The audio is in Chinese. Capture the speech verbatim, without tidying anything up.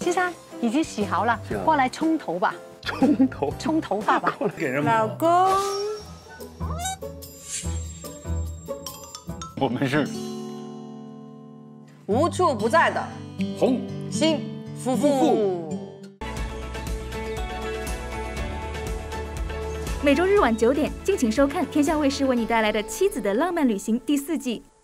先生已经洗好了，过来冲头吧。 冲头， 冲头发吧。 过来给人老公， 我们是无处不在的红心夫妇。 每周日晚九点，敬请收看天下卫视为你带来的《妻子的浪漫旅行》第四季。